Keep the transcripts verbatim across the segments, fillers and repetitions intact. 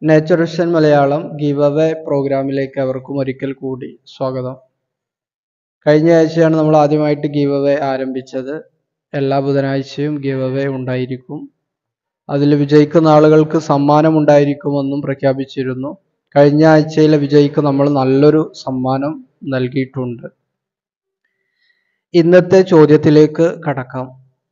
Nature Vision Malayalam give away പ്രോഗ്രാമിലേക്ക് അവർക്കും ഒരിക്കൽ കൂടി സ്വാഗതം. കഴിഞ്ഞ ആഴ്ചയാണ് നമ്മൾ ആദ്യമായിട്ട് ഗീവ് അവേ ആരംഭിച്ചത്. എല്ലാ ബുധനാഴ്ചയും ഗീവ് അവേ ഉണ്ടായിരിക്കും. അതിൽ വിജയിക്കുന്ന ആളുകൾക്ക് സമ്മാനം ഉണ്ടായിരിക്കുമെന്നും പ്രഖ്യാപിച്ചിരുന്നു. കഴിഞ്ഞ ആഴ്ചയിലെ വിജയിക്ക് നമ്മൾ നല്ലൊരു സമ്മാനം നൽകിയിട്ടുണ്ട്. ഇന്നത്തെ ചോദ്യത്തിലേക്ക് കടക്കാം.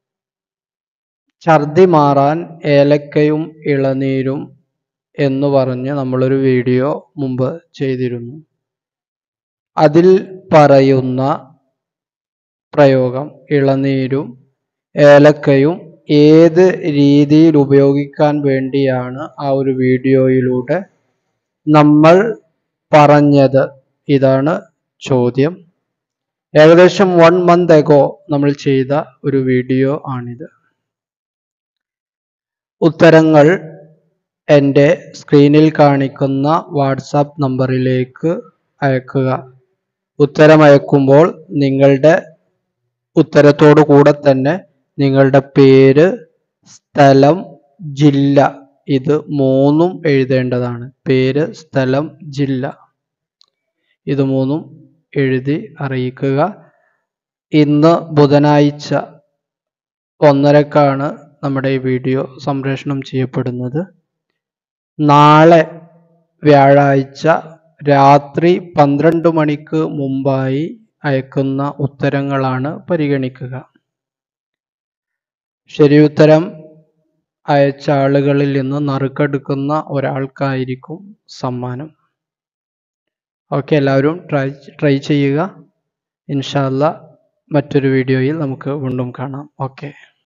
ഛർദി മാറാൻ ഏലക്കയും ഇളനീരും എന്ന് പറഞ്ഞ് നമ്മളൊരു വീഡിയോ മുമ്പ് ചെയ്തിരുന്നു. അതിൽ പറയുന്ന പ്രയോഗം ഇളനീരും ഏലക്കയും ഏത് രീതിയിൽ ഉപയോഗിക്കാൻ വേണ്ടിയാണ് ആ ഒരു വീഡിയോയിലൂടെ നമ്മൾ പറഞ്ഞത്? ഇതാണ് ചോദ്യം. ഏകദേശം വൺ മന്ത് എഗോ നമ്മൾ ചെയ്ത ഒരു വീഡിയോ ആണിത്. ഉത്തരങ്ങൾ എൻ്റെ സ്ക്രീനിൽ കാണിക്കുന്ന വാട്സാപ്പ് നമ്പറിലേക്ക് അയക്കുക. ഉത്തരം അയക്കുമ്പോൾ നിങ്ങളുടെ ഉത്തരത്തോടു കൂടെ തന്നെ നിങ്ങളുടെ പേര്, സ്ഥലം, ജില്ല ഇത് മൂന്നും എഴുതേണ്ടതാണ്. പേര്, സ്ഥലം, ജില്ല ഇത് മൂന്നും എഴുതി അറിയിക്കുക. ഇന്ന് ബുധനാഴ്ച ഒന്നരക്കാണ് നമ്മുടെ ഈ വീഡിയോ സംപ്രേഷണം ചെയ്യപ്പെടുന്നത്. നാളെ വ്യാഴാഴ്ച രാത്രി പന്ത്രണ്ട് മണിക്ക് മുമ്പായി അയക്കുന്ന ഉത്തരങ്ങളാണ് പരിഗണിക്കുക. ശരിയുത്തരം അയച്ച ആളുകളിൽ നിന്ന് നറുക്കെടുക്കുന്ന ഒരാൾക്കായിരിക്കും സമ്മാനം. ഓക്കെ, എല്ലാവരും ട്രൈ ട്രൈ ചെയ്യുക. ഇൻഷാ അല്ലാഹ് മറ്റൊരു വീഡിയോയിൽ നമുക്ക് വീണ്ടും കാണാം. ഓക്കെ.